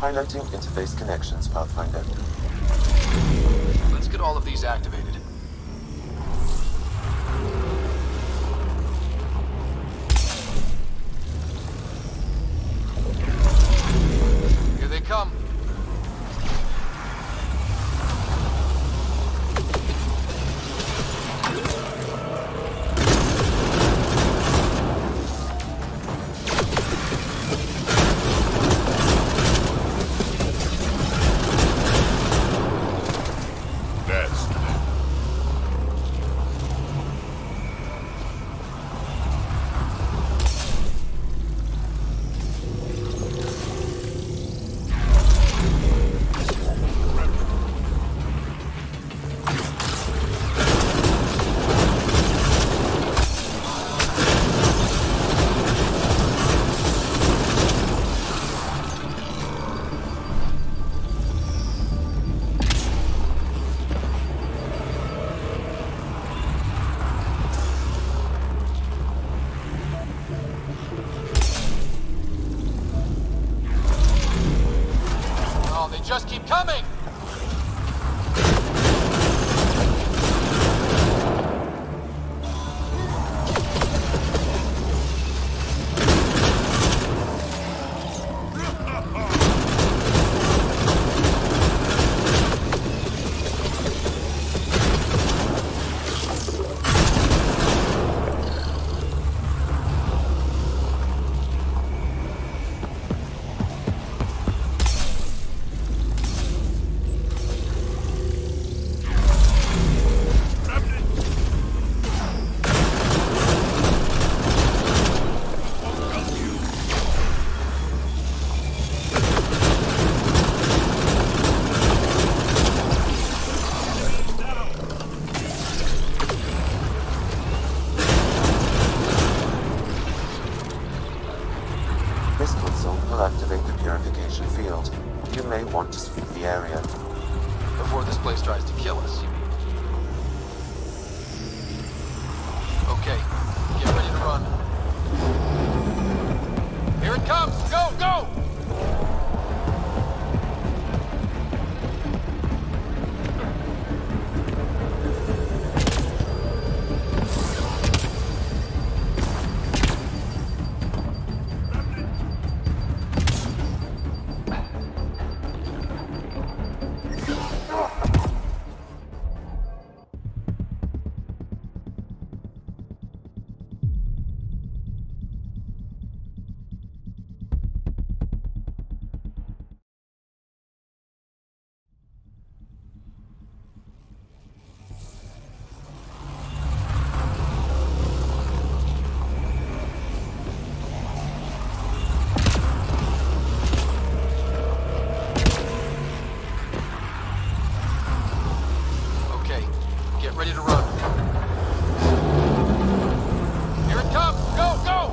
Highlighting interface connections, Pathfinder. Let's get all of these activated. Here they come. Just keep coming! This console will activate the purification field. You may want to sweep the area. Before this place tries to kill us, you mean? Okay, get ready to run. Here it comes! Go, go! Ready to run. Here it comes! Go, go!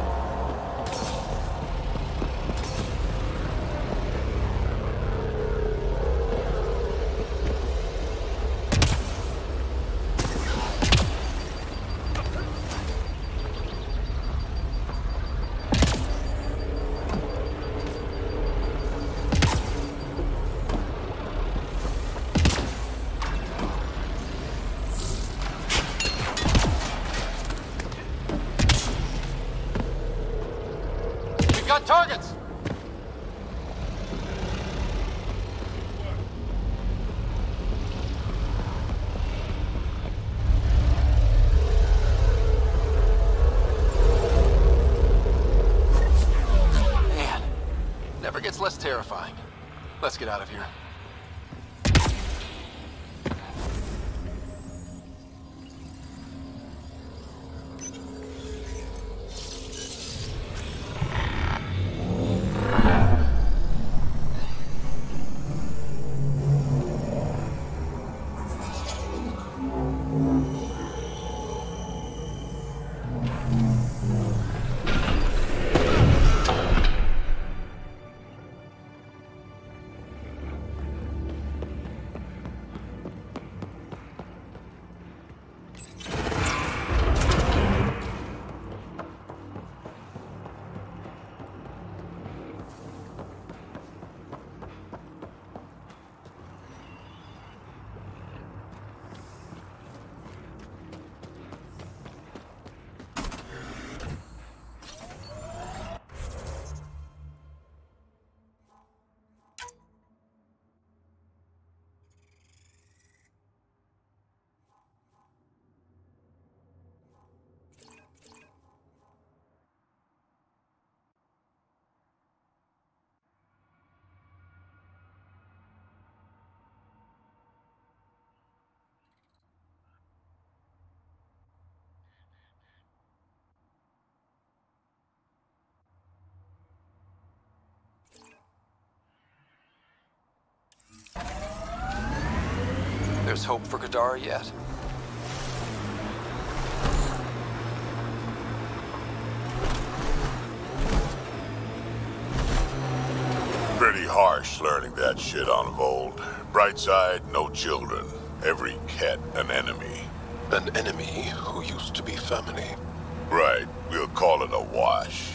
Got targets! Man, never gets less terrifying. Let's get out of here. there's hope for Kadara yet? Pretty harsh learning that shit on Vold. Bright side, no children. Every cat an enemy. An enemy who used to be family. Right, we'll call it a wash.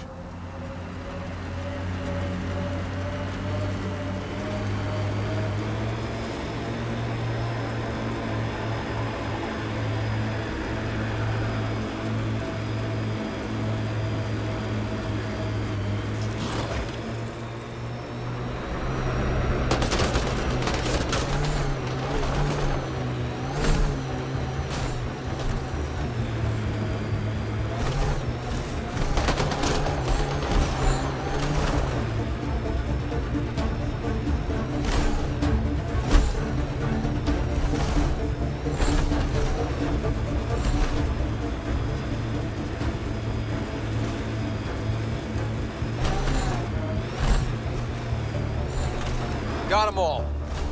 Got them all.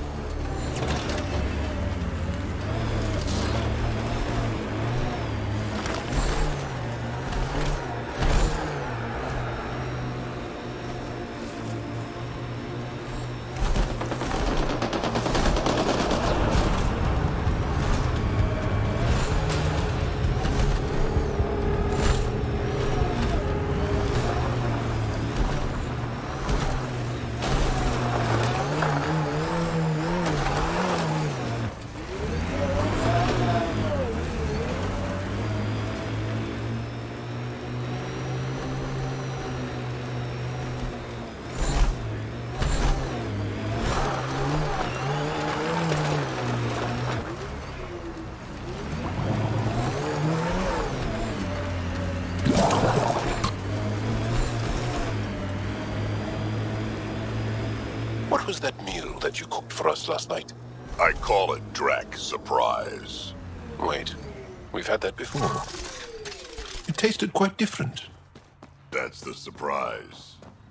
What was that meal that you cooked for us last night? I call it Drac Surprise. Wait, we've had that before. It tasted quite different. That's the surprise.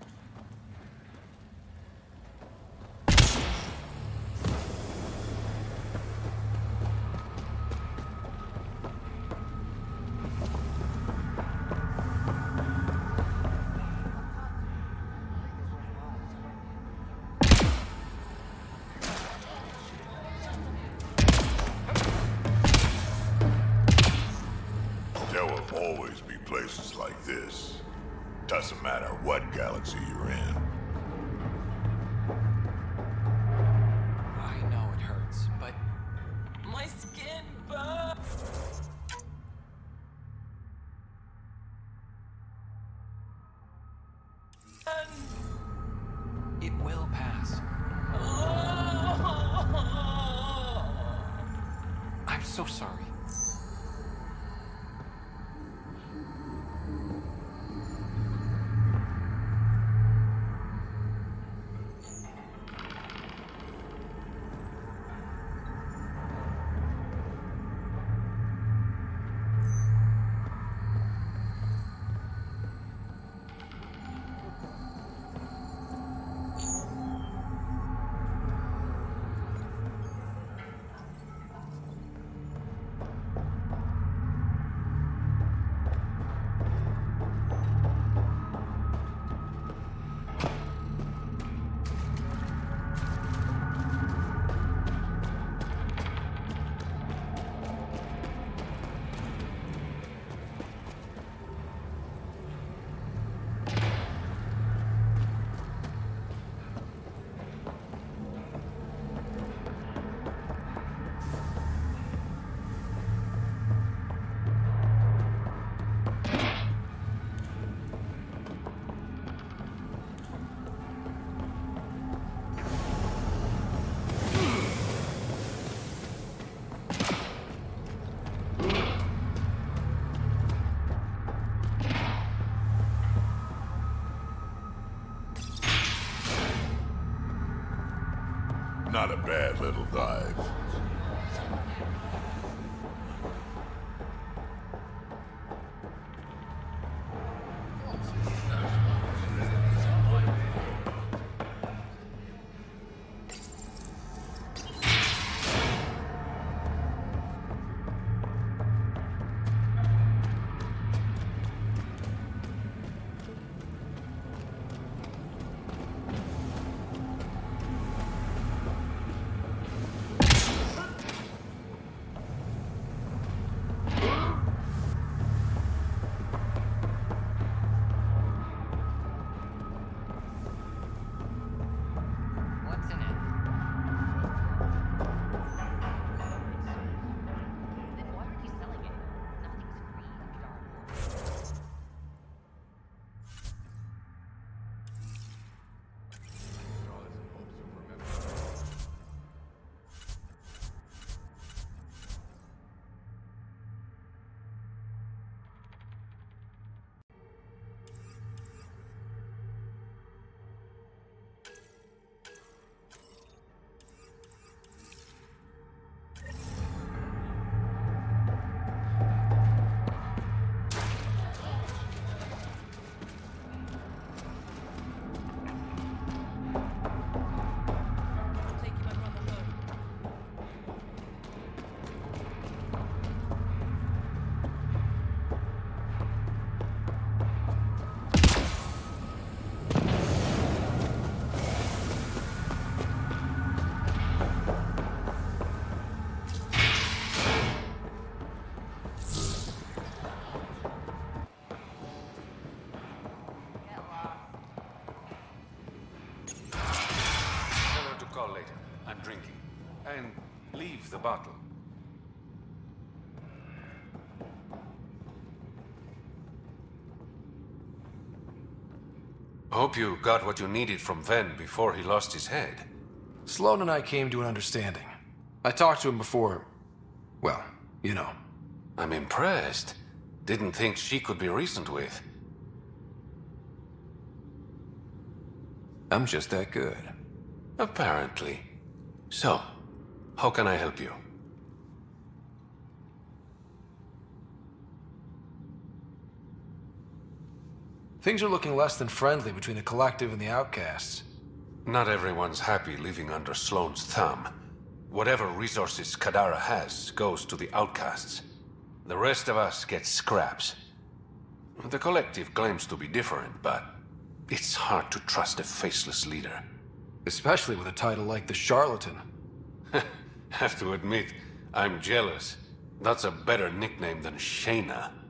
There will always be places like this. Doesn't matter what galaxy you're in. I know it hurts, but my skin burns. It will pass. I'm so sorry. Not a bad little dive. the bottle. Hope you got what you needed from Ven before he lost his head. Sloan and I came to an understanding. I talked to him before... well, you know. I'm impressed. Didn't think she could be reasoned with. I'm just that good. Apparently. So, how can I help you? Things are looking less than friendly between the Collective and the Outcasts. Not everyone's happy living under Sloane's thumb. Whatever resources Kadara has goes to the Outcasts. The rest of us get scraps. The Collective claims to be different, but it's hard to trust a faceless leader. Especially with a title like the Charlatan. Have to admit, I'm jealous. That's a better nickname than Shayna.